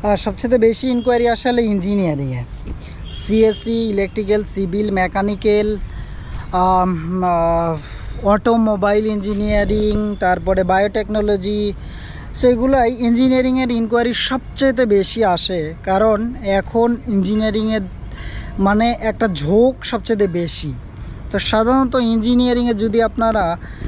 সবচেয়ে বেশি ইনকোয়ারি আসলে ইঞ্জিনিয়ারিংয়ে, CSC, electrical, civil, mechanical, automobile engineering, তারপরে বায়োটেকনোলজি, সেগুলাই ইঞ্জিনিয়ারিংয়ের ইনকোয়ারি সবচেয়ে বেশি আসে। কারণ এখন ইঞ্জিনিয়ারিংয়ের মানে একটা ঝোঁক সবচেয়ে বেশি। তো সাধারণত ইঞ্জিনিয়ারিংয়ে যদি আপনারা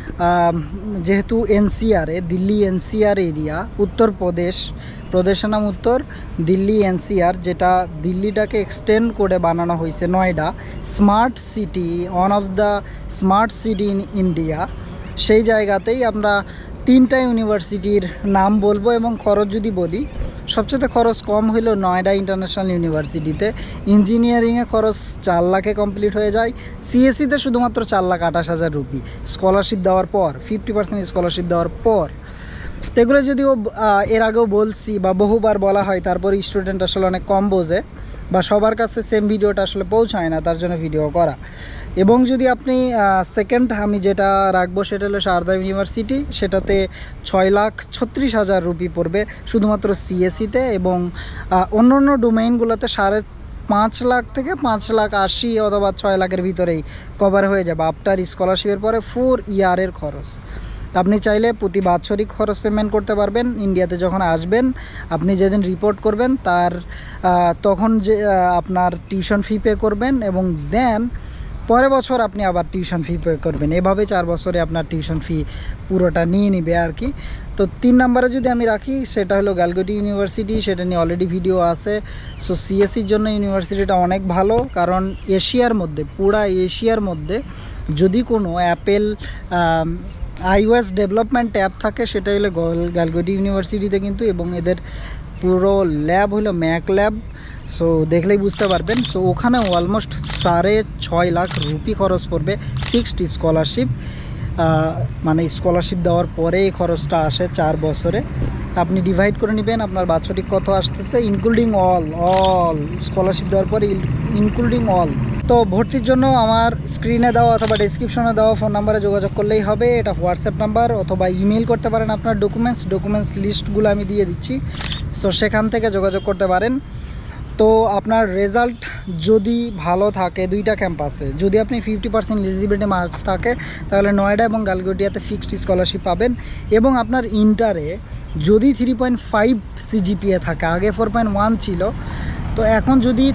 যেহেতু এনসিআরে, দিল্লি এনসিআর এরিয়া, উত্তরপ্রদেশ, প্রদেশের নাম উত্তর, দিল্লি এনসিআর, যেটা দিল্লিটাকে এক্সটেন্ড করে বানানো হয়েছে Noida, smart city, one of the smart city in India. সেই জায়গাতেই আমরা 3টা ইউনিভার্সিটির নাম বলবো এবং খরচ যদি বলি, সবচেয়ে খরচ কম হইল নয়ডা ইন্টারন্যাশনাল ইউনিভার্সিটিতে। ইঞ্জিনিয়ারিংয়ে খরচ 4 লাখে কমপ্লিট হয়ে যায়। সিএসসিতে শুধুমাত্র 4,28,000 রুপি স্কলারশিপ দেওয়ার পর, 50% স্কলারশিপ দেওয়ার পর। তো এগুলো যদিও এর আগেও বলছি বা বহুবার বলা হয়, তারপর স্টুডেন্ট আসলে অনেক কম বোঝে বা সবার কাছে সেম ভিডিওটা আসলে পৌঁছায় না, তার জন্য ভিডিও করা। এবং যদি আপনি সেকেন্ড আমি যেটা রাখবো সেটা হলো শারদা ইউনিভার্সিটি, সেটাতে 6,36,000 রুপি পড়বে শুধুমাত্র সিএসসিতে, এবং অন্য অন্য ডোমেইনগুলোতে 5.5 লাখ থেকে 5,80,000 অথবা 6 লাখের ভিতরেই কভার হয়ে যাবে আফটার স্কলারশিপের পরে 4 ইয়ারের খরচ। আপনি চাইলে প্রতি বাৎসরিক খরচ পেমেন্ট করতে পারবেন। ইন্ডিয়াতে যখন আসবেন, আপনি যেদিন রিপোর্ট করবেন তার তখন যে আপনার টিউশন ফি পে করবেন, এবং দেন পরের বছর আপনি আবার টিউশন ফি পে করবেন। এভাবে 4 বছরে আপনার টিউশন ফি পুরোটা নিয়ে নিবে আর কি। তো 3 নম্বরে যদি আমি রাখি, সেটা হলো গালগোটি ইউনিভার্সিটি, সেটা নিয়ে অলরেডি ভিডিও আছে। সো সিএসসির জন্য ইউনিভার্সিটিটা অনেক ভালো, কারণ এশিয়ার মধ্যে, পুরা এশিয়ার মধ্যে যদি কোনো অ্যাপেল iOS ডেভেলপমেন্ট অ্যাপ থাকে সেটা হলো গালগোটি ইউনিভার্সিটিতে কিন্তু, এবং এদের পুরো ল্যাব হলো ম্যাক ল্যাব। সো দেখলেই বুঝতে পারবেন। সো ওখানে অলমোস্ট 6.5 লাখ রুপি খরচ পড়বে ফিক্সড স্কলারশিপ, মানে স্কলারশিপ দেওয়ার পরে এই খরচটা আসে 4 বছরে। আপনি ডিভাইড করে নেবেন আপনার বাৎসরিক কত আসতেছে, ইনক্লুডিং অল স্কলারশিপ দেওয়ার পরে ইনক্লুডিং অল। তো ভর্তির জন্য আমার স্ক্রিনে দেওয়া অথবা ডেসক্রিপশনে দেওয়া ফোন নাম্বারে যোগাযোগ করলেই হবে। এটা হোয়াটসঅ্যাপ নাম্বার, অথবা ইমেল করতে পারেন আপনার ডকুমেন্টস লিস্টগুলো আমি দিয়ে দিচ্ছি। সো সেখান থেকে যোগাযোগ করতে পারেন। তো আপনার রেজাল্ট যদি ভালো থাকে 2টা ক্যাম্পাসে, যদি আপনি 50% এলিজিবিলিটি মার্কস থাকে, তাহলে নয়ডা এবং গালগোটিয়াতে ফিক্সড স্কলারশিপ পাবেন। এবং আপনার ইন্টারে যদি 3.5 সিজিপিএ থাকে, আগে 4.1 ছিল, তো এখন যদি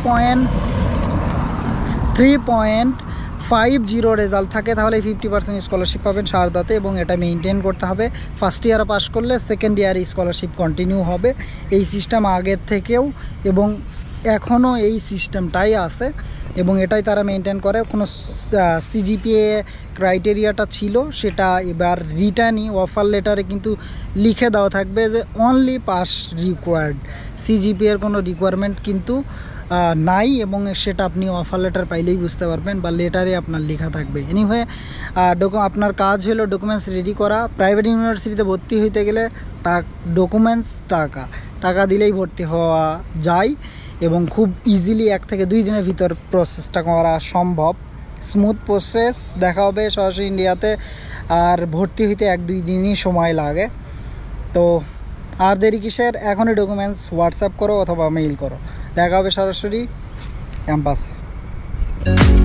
3.50 রেজাল্ট থাকে, তাহলে 50% স্কলারশিপ পাবেন শারদাতে। এবং এটা মেনটেন করতে হবে। ফার্স্ট ইয়ারে পাস করলে সেকেন্ড ইয়ারে স্কলারশিপ কন্টিনিউ হবে। এই সিস্টেম আগের থেকেও এবং এখনও এই সিস্টেমটাই আছে, এবং এটাই তারা মেনটেন করে। কোনো সিজিপিএ ক্রাইটেরিয়াটা ছিল, সেটা এবার রিটার্নই অফার লেটারে কিন্তু লিখে দেওয়া থাকবে যে অনলি পাস রিকোয়ার্ড, সিজিপিএর কোনো রিকোয়ারমেন্ট কিন্তু নাই, এবং সেটা আপনি অফার লেটার পাইলেই বুঝতে পারবেন, বা লেটারে আপনার লেখা থাকবে। এনিওয়ে আপনার কাজ হলো ডকুমেন্টস রেডি করা। প্রাইভেট ইউনিভার্সিটিতে ভর্তি হইতে গেলে ডকুমেন্টস টাকা দিলেই ভর্তি হওয়া যায়, এবং খুব ইজিলি 1 থেকে 2 দিনের ভিতর প্রসেসটা করা সম্ভব। Smooth process. দেখা হবে সরাসরি ইন্ডিয়াতে। আর ভর্তি হইতে 1-2 দিনই সময় লাগে। তো আর দেরি কিসের, এখনই ডকুমেন্টস হোয়াটসঅ্যাপ করো অথবা মেইল করো। দেখা হবে সরাসরি ক্যাম্পাসে।